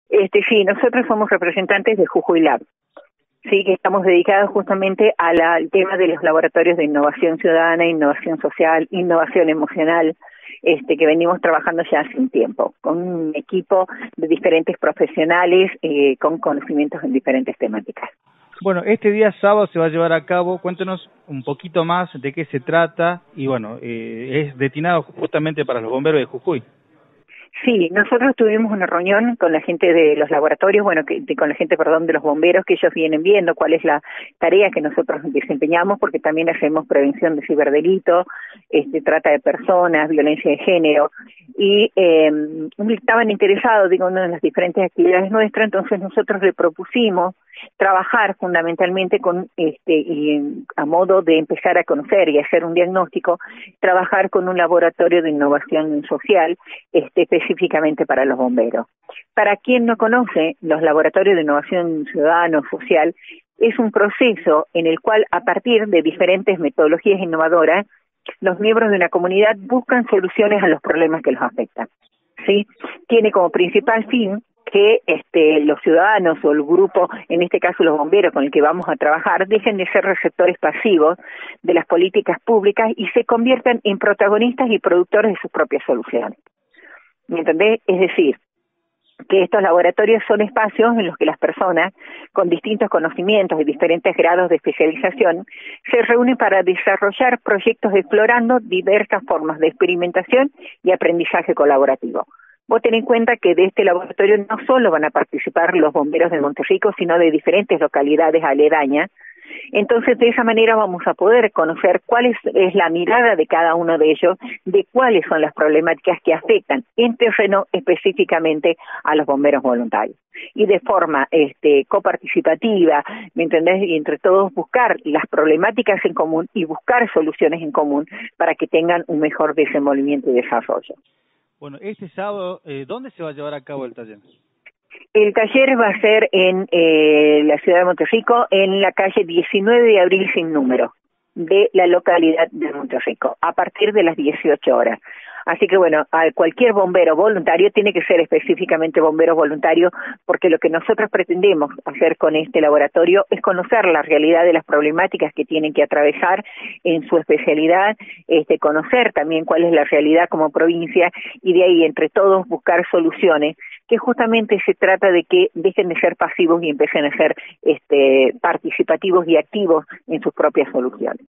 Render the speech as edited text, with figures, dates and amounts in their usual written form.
Sí, nosotros somos representantes de Jujuy Lab, sí, que estamos dedicados justamente al tema de los laboratorios de innovación ciudadana, innovación social, innovación emocional, que venimos trabajando ya hace un tiempo, con un equipo de diferentes profesionales con conocimientos en diferentes temáticas. Bueno, este día sábado se va a llevar a cabo, cuéntenos un poquito más de qué se trata y bueno, es destinado justamente para los bomberos de Jujuy. Sí, nosotros tuvimos una reunión con la gente de los laboratorios, con la gente, perdón, de los bomberos, que ellos vienen viendo cuál es la tarea que nosotros desempeñamos, porque también hacemos prevención de ciberdelito, trata de personas, violencia de género, y estaban interesados, digo, en las diferentes actividades nuestras, entonces nosotros le propusimos trabajar fundamentalmente a modo de empezar a conocer y hacer un diagnóstico, trabajar con un laboratorio de innovación social, específicamente para los bomberos. Para quien no conoce, los laboratorios de innovación ciudadana o social es un proceso en el cual, a partir de diferentes metodologías innovadoras, los miembros de una comunidad buscan soluciones a los problemas que los afectan, ¿sí? Tiene como principal fin que los ciudadanos o el grupo, en este caso los bomberos con el que vamos a trabajar, dejen de ser receptores pasivos de las políticas públicas y se conviertan en protagonistas y productores de sus propias soluciones. ¿Me entendés? Es decir, que estos laboratorios son espacios en los que las personas con distintos conocimientos y diferentes grados de especialización se reúnen para desarrollar proyectos explorando diversas formas de experimentación y aprendizaje colaborativo. Vos ten en cuenta que de este laboratorio no solo van a participar los bomberos de Monterrico, sino de diferentes localidades aledañas. Entonces, de esa manera vamos a poder conocer cuál es la mirada de cada uno de ellos, de cuáles son las problemáticas que afectan en terreno específicamente a los bomberos voluntarios. Y de forma coparticipativa, ¿me entendés? Y entre todos buscar las problemáticas en común y buscar soluciones en común para que tengan un mejor desenvolvimiento y desarrollo. Bueno, este sábado, ¿dónde se va a llevar a cabo el taller? El taller va a ser en la ciudad de Monterrico, en la calle 19 de abril sin número, de la localidad de Monterrico, a partir de las 18 horas. Así que bueno, a cualquier bombero voluntario, tiene que ser específicamente bombero voluntario, porque lo que nosotros pretendemos hacer con este laboratorio es conocer la realidad de las problemáticas que tienen que atravesar en su especialidad, conocer también cuál es la realidad como provincia y de ahí entre todos buscar soluciones, que justamente se trata de que dejen de ser pasivos y empiecen a ser participativos y activos en sus propias soluciones.